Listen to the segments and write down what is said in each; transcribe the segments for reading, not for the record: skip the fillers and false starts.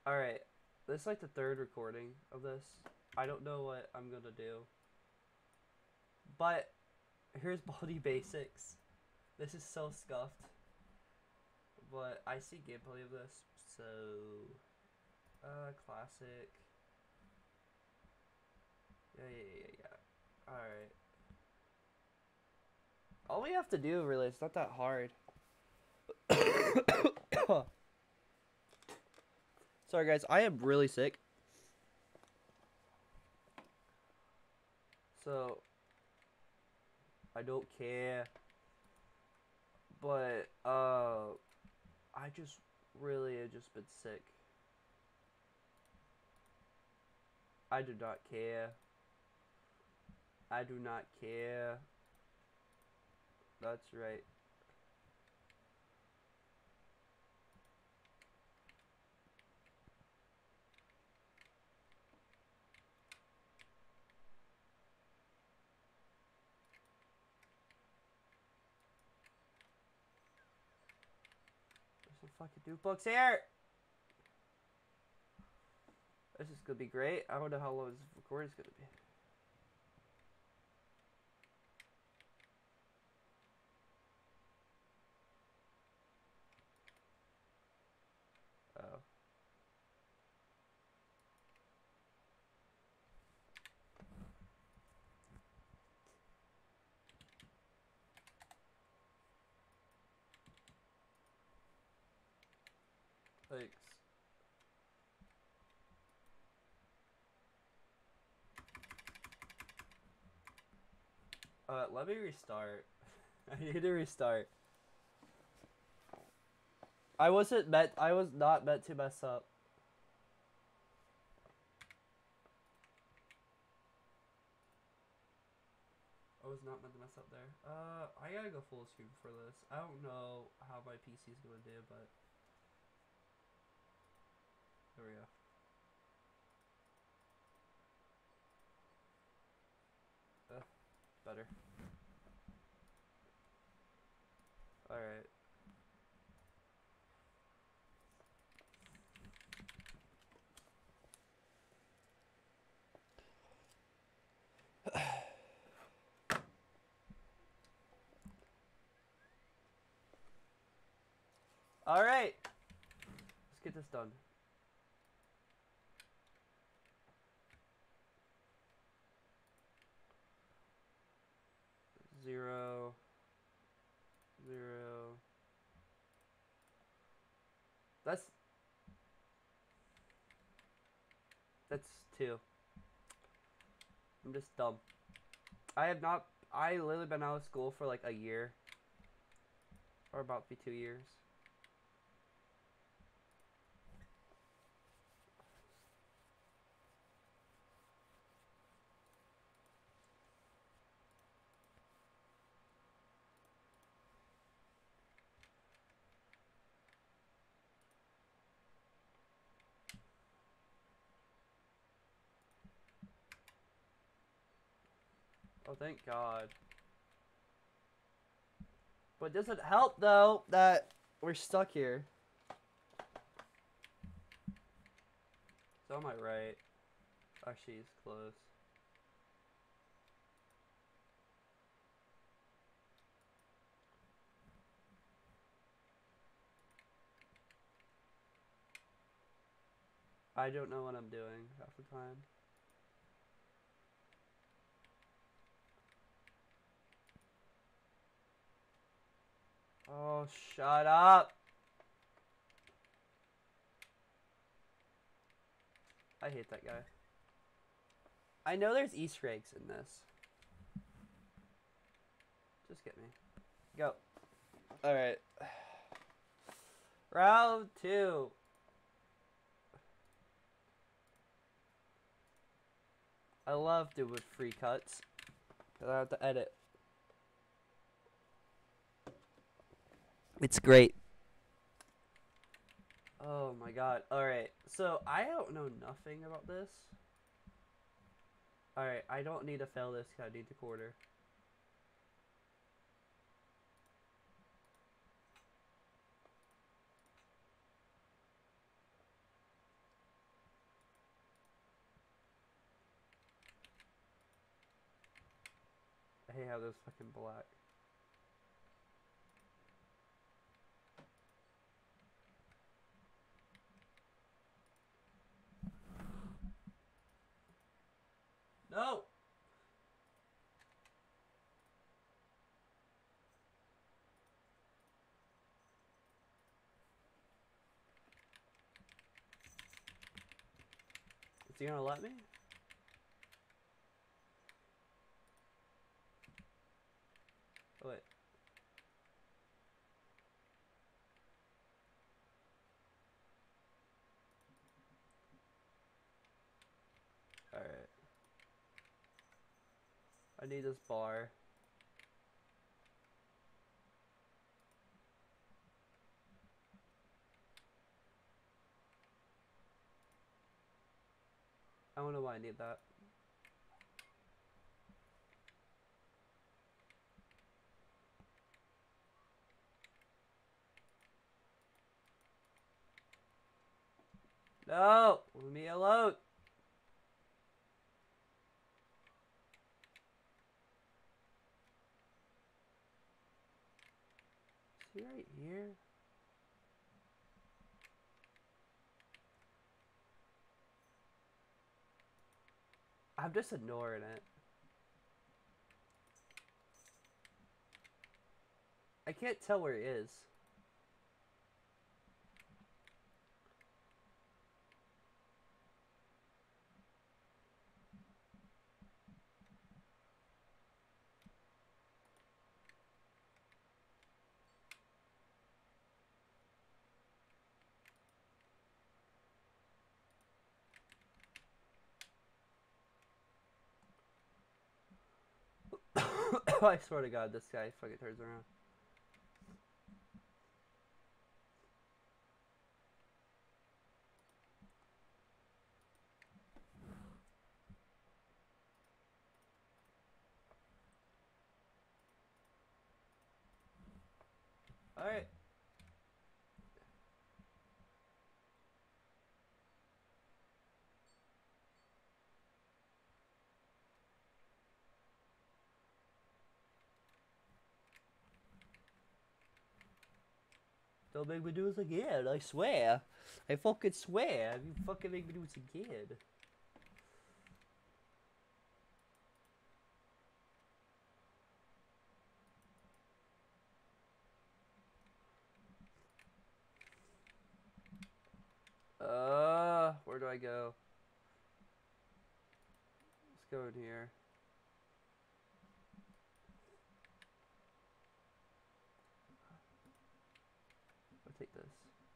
Alright, this is like the third recording of this. I don't know what I'm gonna do. But here's Baldi Basics. This is so scuffed. But I see gameplay of this, so classic. Yeah. Alright. All we have to do really, it's not that hard. Sorry guys, I am really sick. So I don't care. But I just really have just been sick. I do not care. I do not care. That's right. There's some fucking duplex here. This is gonna be great. I don't know how long this recording is gonna be. Oh. Thanks. Let me restart. I need to restart. I was not meant to mess up. I was not meant to mess up there. I gotta go full screen for this. I don't know how my PC is gonna do, but there we go. Better. Alright. Alright. Let's get this done. Zero. That's two. I'm just dumb. I literally been out of school for like a year. Or about to be 2 years. Oh, thank God. But does it help, though, that we're stuck here? So am I right? Actually, it's close. I don't know what I'm doing half the time. Oh, shut up! I hate that guy. I know there's Easter eggs in this. Just get me. Go. Alright. Round 2. I love doing free cuts. Because I have to edit. It's great. Oh my God. Alright. So, I don't know nothing about this. Alright. I don't need to fail this because I need the quarter. hate how this fucking black. No! Is he gonna let me? Oh, wait. Alright. I need this bar. I don't know why I need that. No! Leave me alone! Is he right here? I'm just ignoring it. I can't tell where he is. I swear to God, this guy fucking turns around. Alright. Don't make me do this again, I swear. I fucking swear. You fucking make me do this again. Where do I go? Let's go in here. I'll take this.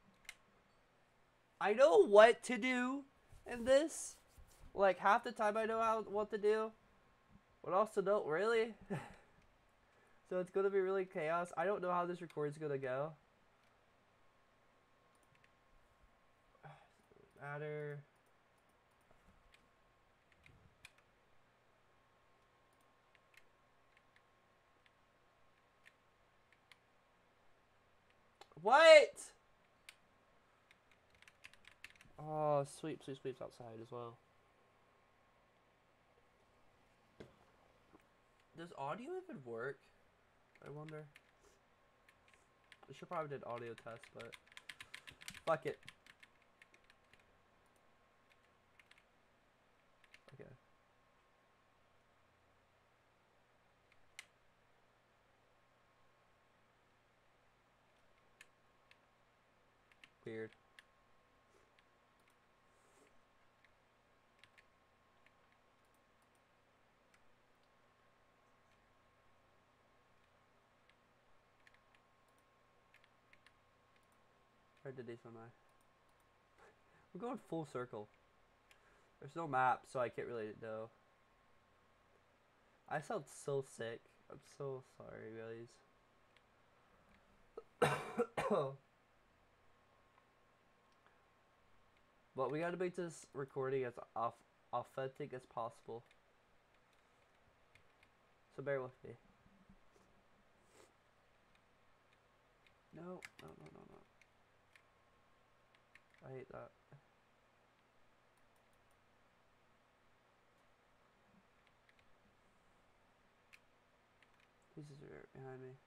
I know what to do in this. Like, half the time I know what to do. But also don't really. So it's gonna be really chaos. I don't know how this recording's gonna go. Doesn't matter. What? Oh, sweeps outside as well. Does audio even work? I wonder. I should probably did audio test, but fuck it. Okay. Weird. Where did these one I? We're going full circle. There's no map, so I can't really know. I sound so sick. I'm so sorry, guys. But we gotta make this recording as authentic as possible. So bear with me. No. I hate that. pieces are behind me.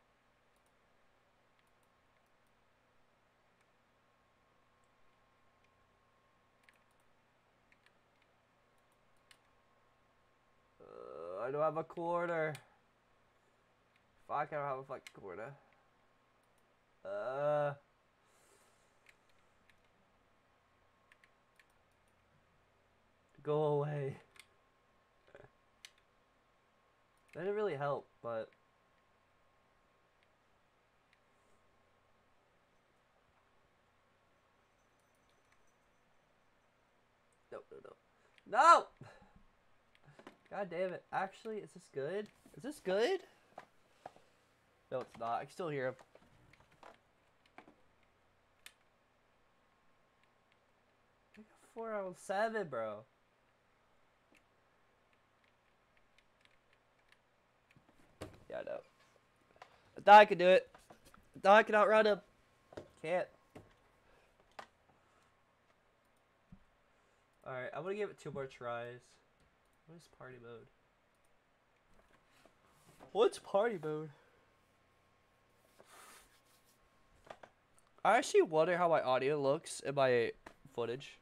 I don't have a quarter. Fuck, I don't have a fucking quarter. Go away. That didn't really help, but... No, no, no. No! God damn it. Actually, is this good? Is this good? No, it's not. I can still hear him. I got 4 out of 7, bro. Yeah, I know. I thought I could do it. I thought I could outrun him. Can't. Alright, I'm gonna give it 2 more tries. What is party mode? What's party mode? I actually wonder how my audio looks in my footage.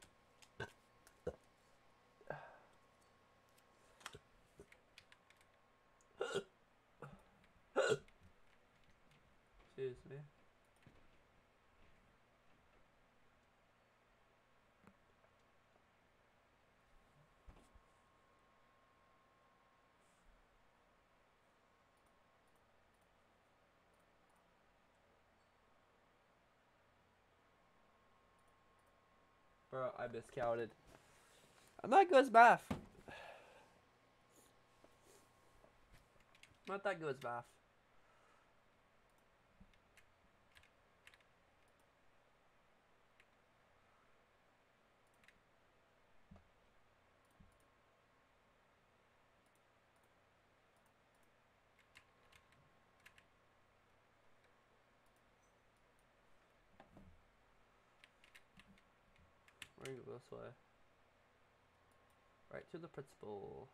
Excuse me. Bro, I miscounted. I'm not good as math. Not that good as math. We're gonna go this way. Right to the principal.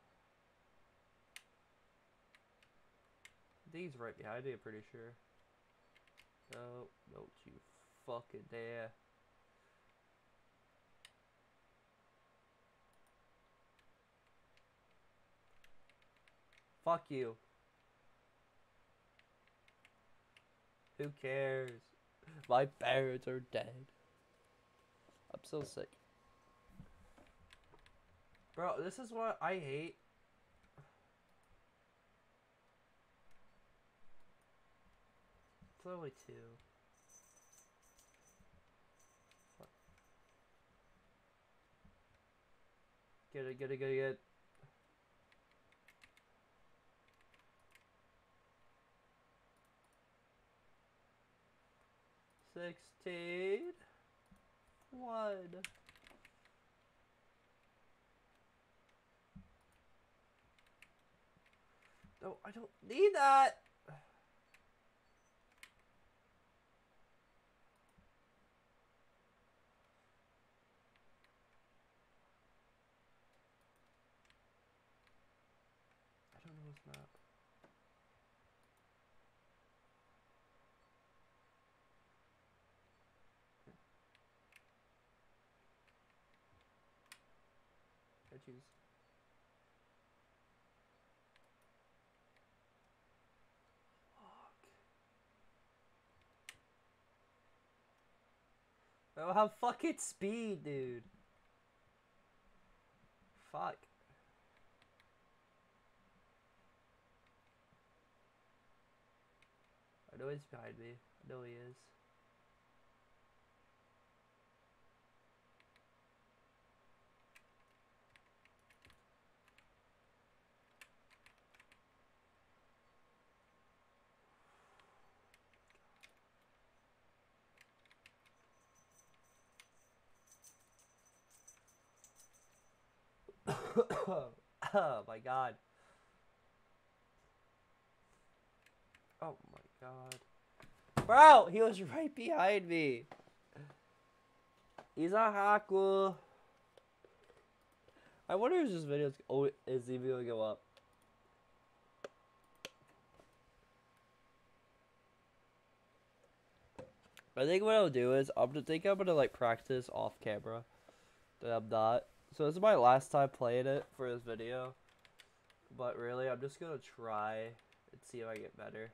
I think he's right behind me, I'm pretty sure. No, don't you fucking dare. Fuck you. Who cares? My parents are dead. I'm so sick. Bro, this is what I hate. It's only 2. Fuck. Get it, get it, get it, get it. 16. 1. No, I don't need that. I don't know this map. I choose. I don't have fucking speed, dude. Fuck. I know he's behind me. I know he is. Oh my god. Oh my god. Bro, he was right behind me. He's a hacker. I wonder if this video is even gonna go up. I think what I'll do is I'm gonna like practice off camera. That I'm not. So this is my last time playing it for this video. But really, I'm just gonna try and see if I get better.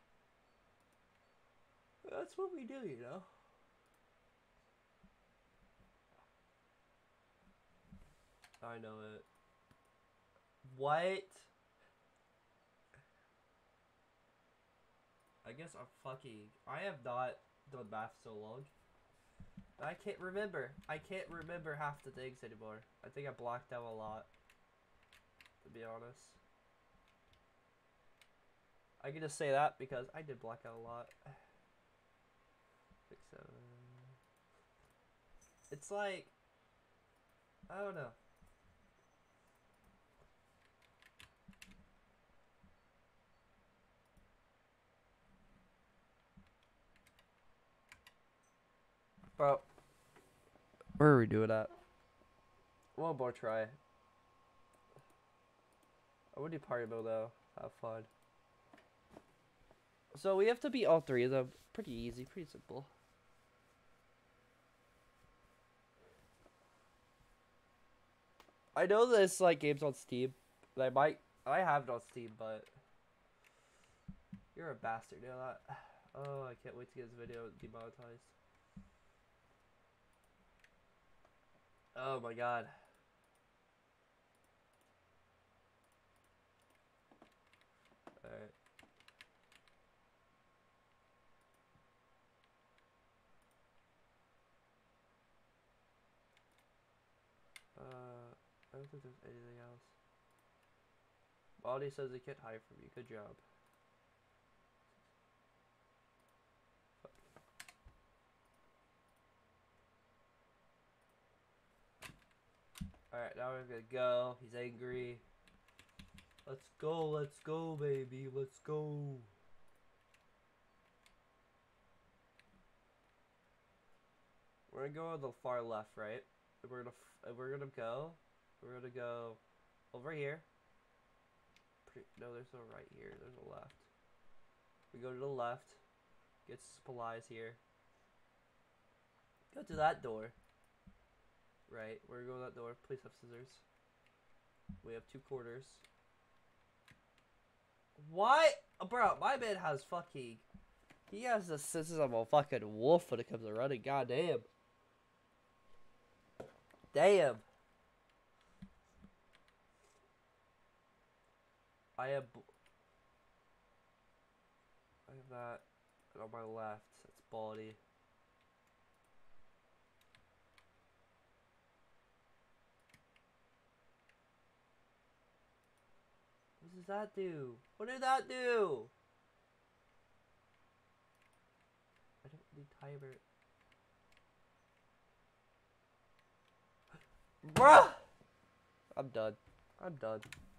That's what we do, you know? I know it. What? I guess I have not done math so long. I can't remember. I can't remember half the things anymore. I think I blocked out a lot, to be honest. I can just say that because I did block out a lot. 6, 7. It's like, I don't know. Bro, where are we doing at? One more try. I would do party mode though. Have fun. So we have to beat all 3 of them. Pretty easy, pretty simple. I know this like game's on Steam. I have it on Steam, but you're a bastard, you know that? Oh, I can't wait to get this video demonetized. Oh my god. Alright. I don't think there's anything else. Baldi says he can't hide from you. Good job. Fuck. Alright, now we're gonna go. He's angry. Let's go, baby. Let's go. We're gonna go on the far left, right? We're gonna go over here. No, there's no right here. There's a left. We go to the left. Get supplies here. Go to that door. Right. We're gonna go to that door. Please have scissors. We have 2 quarters. What? Oh, bro, my man has fucking... He has the scissors of a fucking wolf when it comes to running. God damn. Damn. I have that. And on my left, it's Baldi. What does that do? What did that do? I don't need timer. Bruh! I'm done. I'm done.